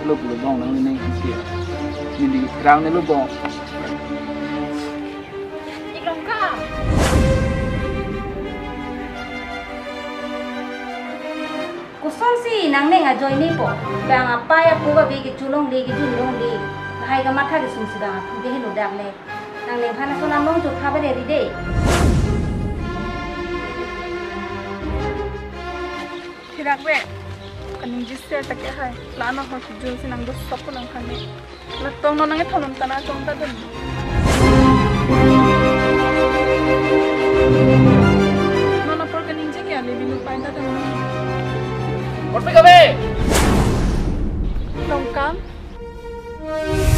lu bong nang ni kia ni rang ni lu bong iklong ka kusol si nang ne nga join ni po bang apa ya po ba bi ki chulong di ki julong di hai ga matha ki sum sida bi hi lu dak le nang ne phana so nam long chu kha ba de ri de Hirak be kaning jisir tak hai lana ho jul sinang dos sop nang khane latong no nang thonam tana tong ta den nona por kaning je kya le binu pain ta den Por pe ka be tong kam